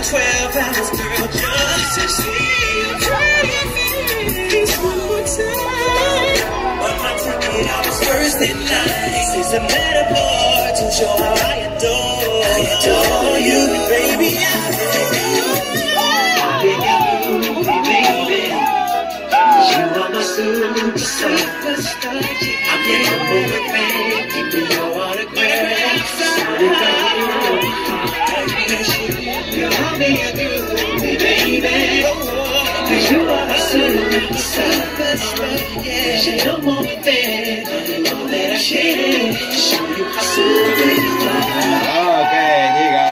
12 hours, girl, just to see you face one more time. On my ticket, I was first in line. This is a metaphor to show how I adore you, baby. I baby. You are my superstar. I'm the number one fan. Give me your autograph. You hold me